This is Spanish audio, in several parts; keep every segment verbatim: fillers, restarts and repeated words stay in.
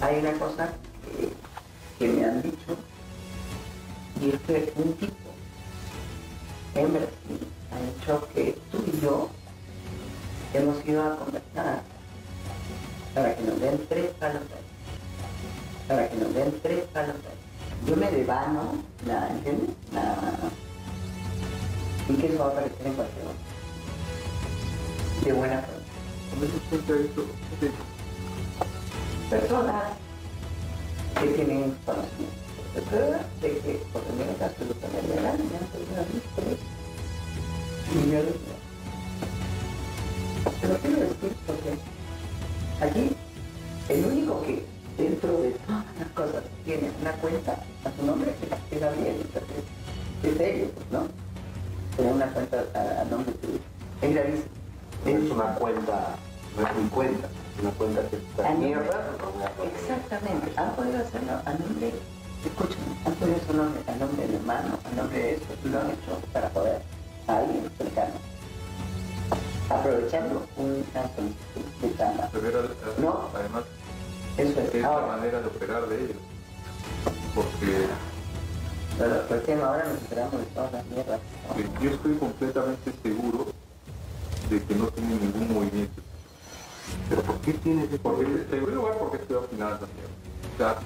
hay una cosa que, que me han dicho, y es que un tipo en Brasil ha dicho que tú y yo hemos ido a conversar para que nos den tres palos ahí, para que nos den tres palos ahí. Yo me devano, nada, ¿entiendes? Nada. Y que eso va a aparecer en cualquier momento. De buena forma. Personas que tienen conocimiento de que por lo menos absolutamente legal me han pedido a mí tres millones de dólares. Te lo quiero decir porque aquí el único que dentro de todas las cosas tiene una cuenta a su nombre es Gabriel. Entonces, es serio, ¿no? Tener una cuenta a, a nombre tuyo. Es gravísimo. Es una cuenta, no es mi cuenta, es una cuenta que está mierda. Exactamente, han podido hacerlo a nombre, escúchame, han podido hacerlo a nombre de mi hermano, a nombre de eso, y lo han hecho para poder a alguien cercano, aprovechando una solicitud de cama. No, además, eso es, es ahora, la manera de operar de ellos, porque pero recién ahora nos enteramos de todas las mierdas. ¿no? Yo estoy completamente seguro de que no tiene ningún movimiento. ¿Pero por qué tienes que Porque, en primer lugar, porque estoy finanzas también. O sea,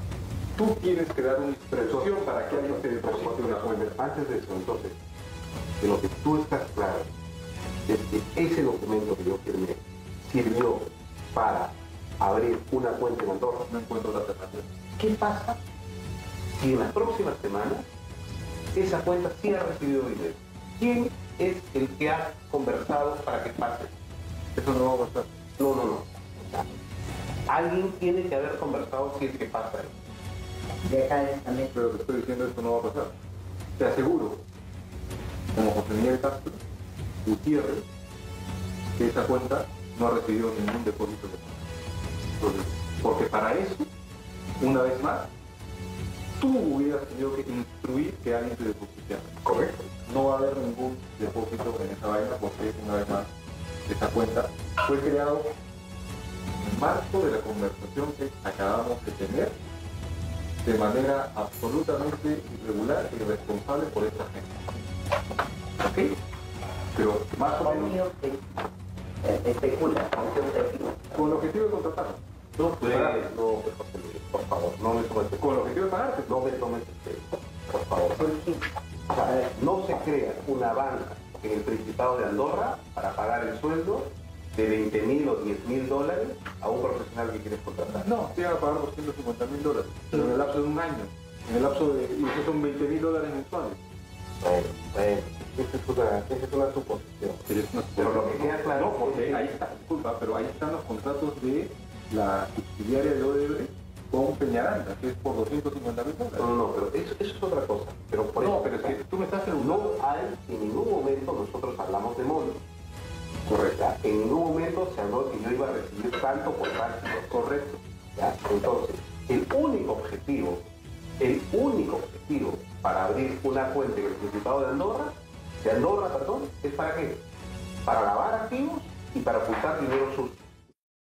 tú tienes que dar una instrucción para que alguien te deposite una cuenta. Antes de eso, entonces, de lo que tú estás claro, es que ese documento que yo firmé sirvió para abrir una cuenta en Andorra. No encuentro la alternativa. ¿Qué pasa si en las próximas semanas esa cuenta sí ha recibido dinero? ¿Quién es el que ha conversado para que pase? Eso no va a pasar. No, no, no. O sea, alguien tiene que haber conversado si es que pasa eso. De acá es también. Pero te estoy diciendo esto no va a pasar. Te aseguro, como José Miguel Castro, Gutiérrez, que esa cuenta no ha recibido ningún depósito de Entonces, porque para eso, una vez más, tú hubieras tenido que instruir que alguien te depositara. Correcto. No va a haber ningún depósito en esa vaina porque, una vez más, esa cuenta fue creado en marco de la conversación que acabamos de tener de manera absolutamente irregular y irresponsable por esta gente. ¿Ok? Pero más o menos especula, con el objetivo de contratar. No, pues, no, José Luis, por favor, no me tomes el Con el objetivo de pagarte. No me tomes el pelo, por favor. O sea, no se crea una banca en el Principado de Andorra para pagar el sueldo de veinte mil o diez mil dólares a un profesional que quieres contratar. No, te van a pagar doscientos cincuenta mil dólares, pero en el lapso de un año, en el lapso de, y eso son veinte mil dólares mensuales. Bueno, bueno, esa es una, esa es una suposición. Pero, es una Pero lo que queda claro... No, porque ahí está, disculpa, pero ahí están los contratos de la subsidiaria de Odebrecht con Peñaranda, que es por doscientos cincuenta mil dólares. No, no, no, pero eso, eso es otra cosa. Pero por no, eso, pero es que tú me estás preguntando... No hay, en ningún momento nosotros hablamos de monos. Correcto. En ningún momento se habló que yo iba a recibir tanto por tanto. Correcto. ¿Ya? Entonces, el único objetivo, el único objetivo para abrir una cuenta en el Principado de Andorra, de Andorra, perdón, es para qué? Para lavar activos y para ocultar dinero sucio.